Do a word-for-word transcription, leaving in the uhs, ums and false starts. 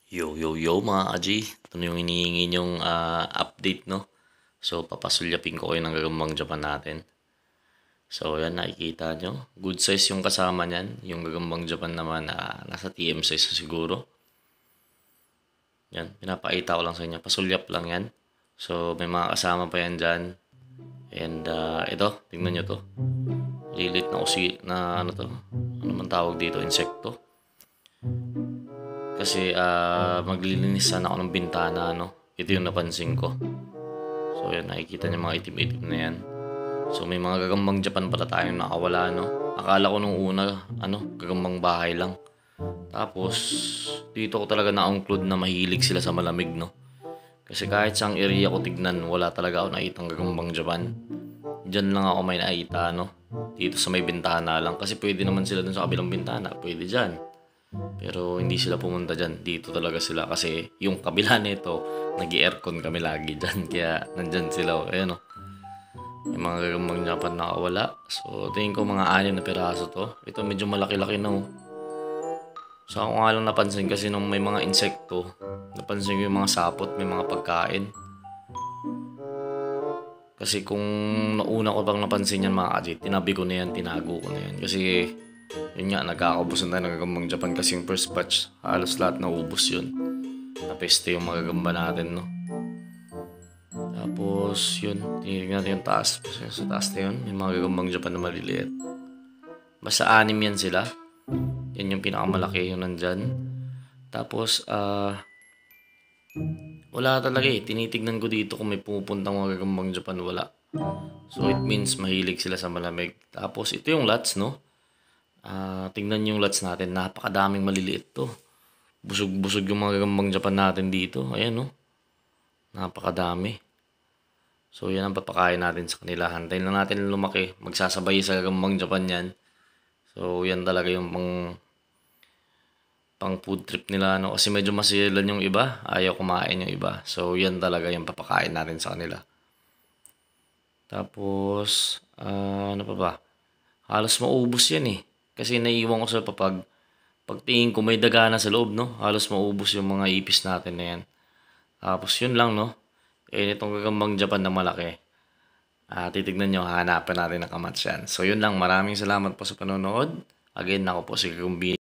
Yo, yo, yo mga ka-G. Ito na yung hinihingi nyong ah, update, no? So, papasulyapin ko kayo ng gagambang Japan natin. So, yan, nakikita nyo. Good size yung kasama niyan. Yung gagambang Japan naman, ah, nasa T M size na siguro. Yan, pinapakita ko lang sa inyo. Pasulyap lang yan. So, may mga kasama pa yan dyan. And, ah, ito, tingnan nyo to. Lilit na usi, na ano to? Ano man tawag dito? Insekto. Kasi uh, maglilinis sana ako ng bintana, no? Ito yung napansin ko. So, yan, nakikita niyo mga itim-itim na yan. So, may mga gagambang Japan pala tayong nakawala, no? Akala ko nung una, ano, gagambang bahay lang. Tapos, dito ko talaga na-conclude na mahilig sila sa malamig, no? Kasi kahit saang area ko tignan, wala talaga ako nakitang gagambang Japan. Diyan lang ako may nakita, no? Dito sa may bintana lang. Kasi pwede naman sila dun sa kabilang bintana. Pwede dyan. Pero hindi sila pumunta dyan. Dito talaga sila kasi yung kabila nito, nag-aircon kami lagi dyan. Kaya nandyan sila. Ayan o. Yung mga gagambang Japan nakawala. So tingin ko mga anim na piraso to. Ito medyo malaki-laki na o. So ako nga lang napansin kasi nung may mga insekto, napansin ko yung mga sapot, may mga pagkain. Kasi kung nauna ko bang napansin yan mga kajit, tinabi ko na yan, tinago ko na yan. Kasi yun nga, nagkakaubusan tayo ng gagambang Japan kasi yung first batch, halos lahat naubos yun. Napeste yung mga gagamba natin, no? Tapos, yun, tinignan natin yung taas. Sa taas na yun, yung mga gagambang Japan na maliliit. Basta anim yan sila. Yan yung pinakamalaki yung nandyan. Tapos, ah... Uh, wala talaga eh. Tinitignan ko dito kung may pumupuntang mga gagambang Japan, wala. So, it means mahilig sila sa malamig. Tapos, ito yung lots, no? Uh, tingnan yung lots natin. Napakadaming maliliit to. Busog-busog yung mga gagambang Japan natin dito. Ayan, no? Napakadami. So, yan ang papakain natin sa kanila. Hantayin lang natin lumaki. Magsasabay sa gagambang Japan yan. So, yan talaga yung pang pang food trip nila, no? Kasi medyo masilan yung iba. Ayaw kumain yung iba. So, yan talaga yung papakain natin sa kanila. Tapos, uh, ano pa ba? Halos maubos yan eh. Kasi naiiwan ko sa papag. Pagtingin ko may daga na sa loob, no? Halos maubos yung mga ipis natin na yan. Tapos yun lang, no? Eh, itong gagambang Japan na malaki. Ah, titignan nyo, hanapin natin ang kamats yan. So yun lang, maraming salamat po sa panonood. Again, ako po si Kumbini.